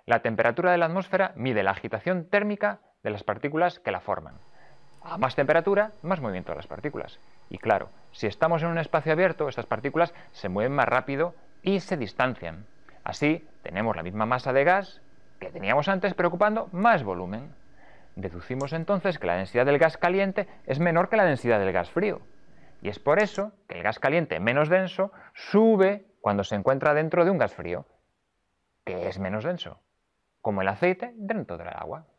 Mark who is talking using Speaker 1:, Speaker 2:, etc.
Speaker 1: La temperatura de la atmósfera mide la agitación térmica de las partículas que la forman. A más temperatura, más movimiento de las partículas. Y claro, si estamos en un espacio abierto, estas partículas se mueven más rápido y se distancian. Así, tenemos la misma masa de gas que teníamos antes, pero ocupando más volumen. Deducimos entonces que la densidad del gas caliente es menor que la densidad del gas frío. Y es por eso que el gas caliente menos denso sube cuando se encuentra dentro de un gas frío, que es menos denso, como el aceite dentro del agua.